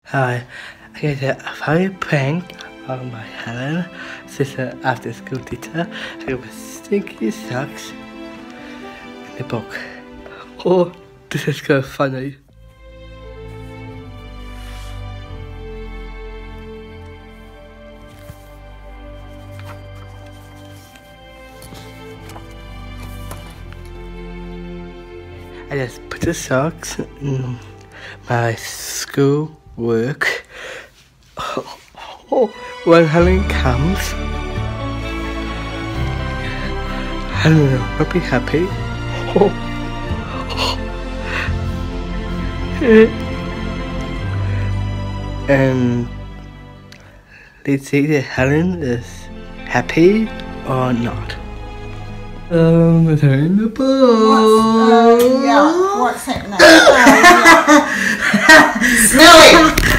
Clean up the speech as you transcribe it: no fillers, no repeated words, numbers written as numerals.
Hi, I get a funny prank on my Helen, sister after school teacher. I got stinky socks in the book. Oh, this is kind of funny. I just put the socks in my school work. When Helen comes, Helen will be happy. And let's see if Helen is happy or not. Turn the ball. What's happening? Oh, yeah. Smelly!